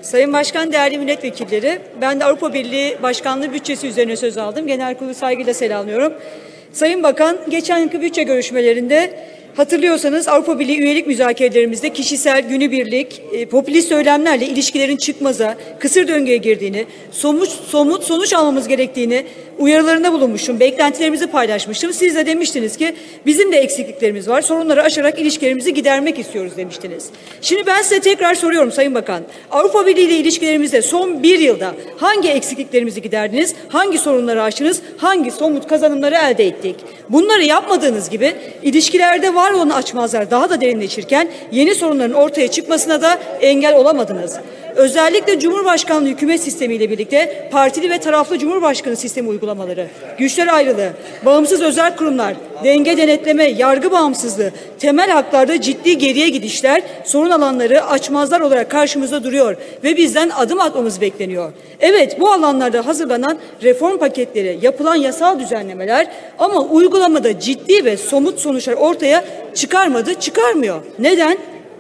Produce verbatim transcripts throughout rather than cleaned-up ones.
Sayın Başkan, değerli milletvekilleri, ben de Avrupa Birliği Başkanlığı bütçesi üzerine söz aldım. Genel kurulu saygıyla selamlıyorum. Sayın Bakan, geçen yılki bütçe görüşmelerinde hatırlıyorsanız Avrupa Birliği üyelik müzakerelerimizde kişisel, günübirlik, e, popülist söylemlerle ilişkilerin çıkmaza, kısır döngüye girdiğini, somut, somut sonuç almamız gerektiğini uyarılarında bulunmuştum. Beklentilerimizi paylaşmıştım. Siz de demiştiniz ki bizim de eksikliklerimiz var. Sorunları aşarak ilişkilerimizi gidermek istiyoruz demiştiniz. Şimdi ben size tekrar soruyorum Sayın Bakan. Avrupa Birliği ile ilişkilerimizde son bir yılda hangi eksikliklerimizi giderdiniz? Hangi sorunları aştınız? Hangi somut kazanımları elde ettik? Bunları yapmadığınız gibi ilişkilerde var olan açmazlar daha da derinleşirken yeni sorunların ortaya çıkmasına da engel olamadınız. Özellikle Cumhurbaşkanlığı hükümet sistemiyle birlikte partili ve taraflı Cumhurbaşkanı sistemi uygulamaları, güçler ayrılığı, bağımsız özel kurumlar, denge denetleme, yargı bağımsızlığı, temel haklarda ciddi geriye gidişler, sorun alanları açmazlar olarak karşımızda duruyor ve bizden adım atmamız bekleniyor. Evet, bu alanlarda hazırlanan reform paketleri, yapılan yasal düzenlemeler ama uygulamada ciddi ve somut sonuçlar ortaya çıkarmadı, çıkarmıyor. Neden?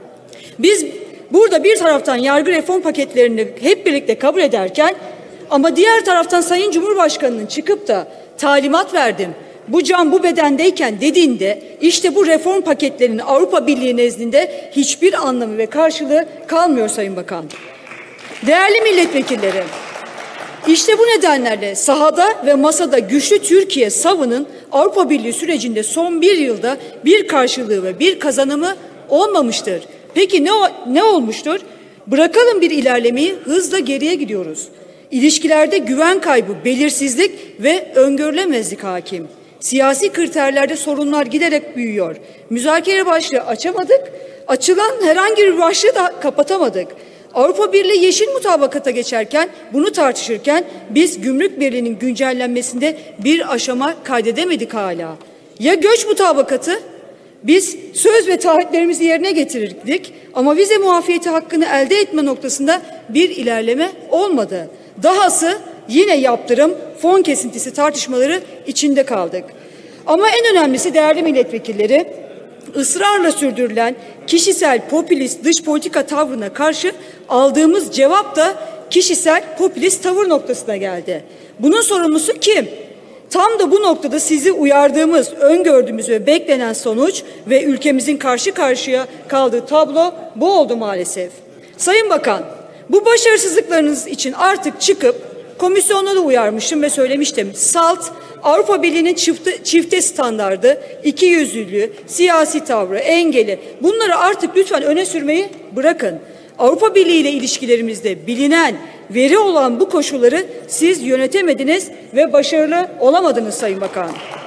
Biz burada bir taraftan yargı reform paketlerini hep birlikte kabul ederken ama diğer taraftan Sayın Cumhurbaşkanı'nın çıkıp da talimat verdim, bu can bu bedendeyken dediğinde işte bu reform paketlerinin Avrupa Birliği nezdinde hiçbir anlamı ve karşılığı kalmıyor Sayın Bakan. Değerli milletvekilleri, işte bu nedenlerle sahada ve masada güçlü Türkiye savının Avrupa Birliği sürecinde son bir yılda bir karşılığı ve bir kazanımı olmamıştır. Peki ne, ne olmuştur? Bırakalım bir ilerlemeyi, hızla geriye gidiyoruz. İlişkilerde güven kaybı, belirsizlik ve öngörülemezlik hakim. Siyasi kriterlerde sorunlar giderek büyüyor. Müzakere başlığı açamadık, açılan herhangi bir başlığı da kapatamadık. Avrupa Birliği yeşil mutabakata geçerken, bunu tartışırken biz gümrük birliğinin güncellenmesinde bir aşama kaydedemedik hala. Ya göç mutabakatı? Biz söz ve taahhütlerimizi yerine getirirdik ama vize muafiyeti hakkını elde etme noktasında bir ilerleme olmadı. Dahası yine yaptırım, fon kesintisi tartışmaları içinde kaldık. Ama en önemlisi değerli milletvekilleri, ısrarla sürdürülen kişisel popülist dış politika tavrına karşı aldığımız cevap da kişisel popülist tavır noktasına geldi. Bunun sorumlusu kim? Tam da bu noktada sizi uyardığımız, öngördüğümüz ve beklenen sonuç ve ülkemizin karşı karşıya kaldığı tablo bu oldu maalesef. Sayın Bakan, bu başarısızlıklarınız için artık çıkıp komisyonda da uyarmıştım ve söylemiştim. SALT, Avrupa Birliği'nin çifte, çifte standardı, ikiyüzlülüğü, siyasi tavrı, engeli, bunları artık lütfen öne sürmeyi bırakın. Avrupa Birliği ile ilişkilerimizde bilinen, veri olan bu koşulları siz yönetemediniz ve başarılı olamadınız Sayın Bakan.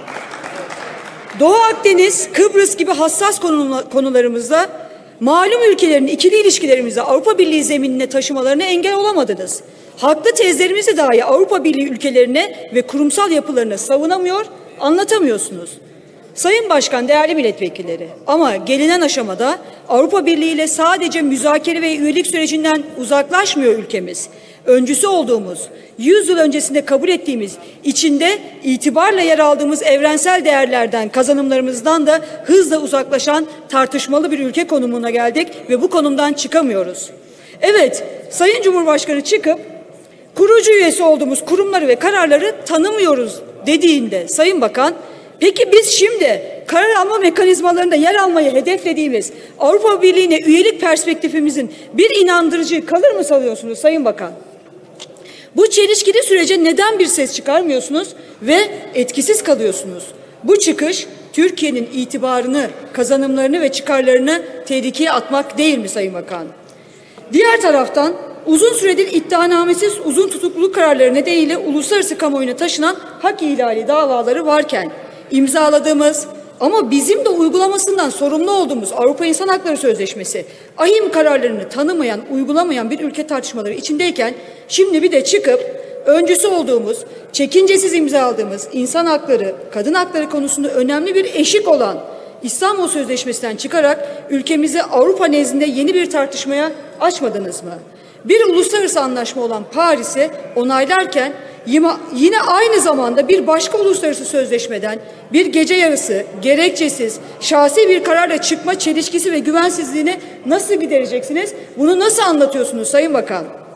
Doğu Akdeniz, Kıbrıs gibi hassas konularımızda malum ülkelerin ikili ilişkilerimizi Avrupa Birliği zeminine taşımalarına engel olamadınız. Haklı tezlerimizi dahi Avrupa Birliği ülkelerine ve kurumsal yapılarına savunamıyor, anlatamıyorsunuz. Sayın Başkan, değerli milletvekilleri, ama gelinen aşamada Avrupa Birliği ile sadece müzakere ve üyelik sürecinden uzaklaşmıyor ülkemiz. Öncüsü olduğumuz, yüz yıl öncesinde kabul ettiğimiz, içinde itibarla yer aldığımız evrensel değerlerden, kazanımlarımızdan da hızla uzaklaşan tartışmalı bir ülke konumuna geldik ve bu konumdan çıkamıyoruz. Evet, Sayın Cumhurbaşkanı çıkıp kurucu üyesi olduğumuz kurumları ve kararları tanımıyoruz dediğinde Sayın Bakan, peki biz şimdi karar alma mekanizmalarında yer almayı hedeflediğimiz Avrupa Birliği'ne üyelik perspektifimizin bir inandırıcı kalır mı sanıyorsunuz Sayın Bakan? Bu çelişkili sürece neden bir ses çıkarmıyorsunuz ve etkisiz kalıyorsunuz? Bu çıkış Türkiye'nin itibarını, kazanımlarını ve çıkarlarını tehlikeye atmak değil mi Sayın Bakan? Diğer taraftan uzun süredir iddianamesiz uzun tutukluluk kararları nedeniyle uluslararası kamuoyuna taşınan hak ihlali davaları varken imzaladığımız ama bizim de uygulamasından sorumlu olduğumuz Avrupa İnsan Hakları Sözleşmesi, ahim kararlarını tanımayan, uygulamayan bir ülke tartışmaları içindeyken şimdi bir de çıkıp öncüsü olduğumuz, çekincesiz imzaladığımız insan hakları, kadın hakları konusunda önemli bir eşik olan İstanbul Sözleşmesi'nden çıkarak ülkemizi Avrupa nezdinde yeni bir tartışmaya açmadınız mı? Bir uluslararası anlaşma olan Paris'i onaylarken yine aynı zamanda bir başka uluslararası sözleşmeden bir gece yarısı gerekçesiz şahsi bir kararla çıkma çelişkisi ve güvensizliğini nasıl gidereceksiniz? Bunu nasıl anlatıyorsunuz Sayın Bakan?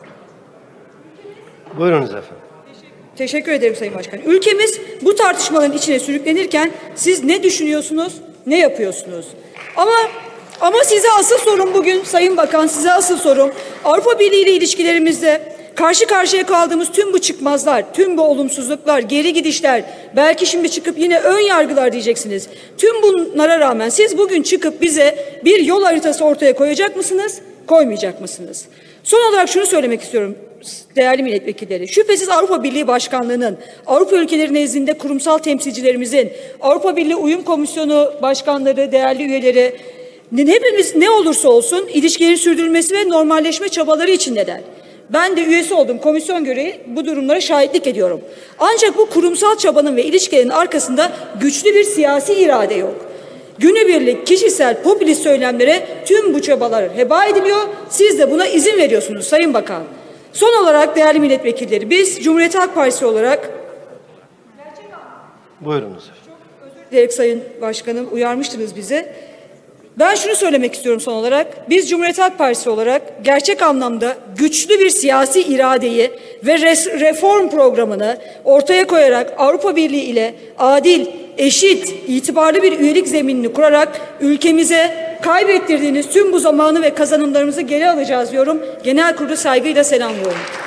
Buyurunuz efendim. Teşekkür ederim Sayın Başkan. Ülkemiz bu tartışmaların içine sürüklenirken siz ne düşünüyorsunuz, ne yapıyorsunuz? Ama ama size asıl sorum bugün Sayın Bakan, size asıl sorum Avrupa Birliği ile ilişkilerimizde karşı karşıya kaldığımız tüm bu çıkmazlar, tüm bu olumsuzluklar, geri gidişler, belki şimdi çıkıp yine ön yargılar diyeceksiniz. Tüm bunlara rağmen siz bugün çıkıp bize bir yol haritası ortaya koyacak mısınız, koymayacak mısınız? Son olarak şunu söylemek istiyorum değerli milletvekilleri. Şüphesiz Avrupa Birliği Başkanlığı'nın, Avrupa ülkeleri nezdinde kurumsal temsilcilerimizin, Avrupa Birliği Uyum Komisyonu başkanları, değerli üyeleri, hepimiz ne olursa olsun ilişkilerin sürdürülmesi ve normalleşme çabaları içindeler. Ben de üyesi olduğum komisyon gereği bu durumlara şahitlik ediyorum. Ancak bu kurumsal çabanın ve ilişkilerin arkasında güçlü bir siyasi irade yok. Günübirlik kişisel popülist söylemlere tüm bu çabalar heba ediliyor. Siz de buna izin veriyorsunuz Sayın Bakan. Son olarak değerli milletvekilleri, biz Cumhuriyet Halk Partisi olarak buyurunuz. Özür dilerim Sayın Başkanım, uyarmıştınız bize. Ben şunu söylemek istiyorum son olarak. Biz Cumhuriyet Halk Partisi olarak gerçek anlamda güçlü bir siyasi iradeyi ve reform programını ortaya koyarak Avrupa Birliği ile adil, eşit, itibarlı bir üyelik zeminini kurarak ülkemize kaybettirdiğiniz tüm bu zamanı ve kazanımlarımızı geri alacağız diyorum. Genel Kurulu saygıyla selamlıyorum.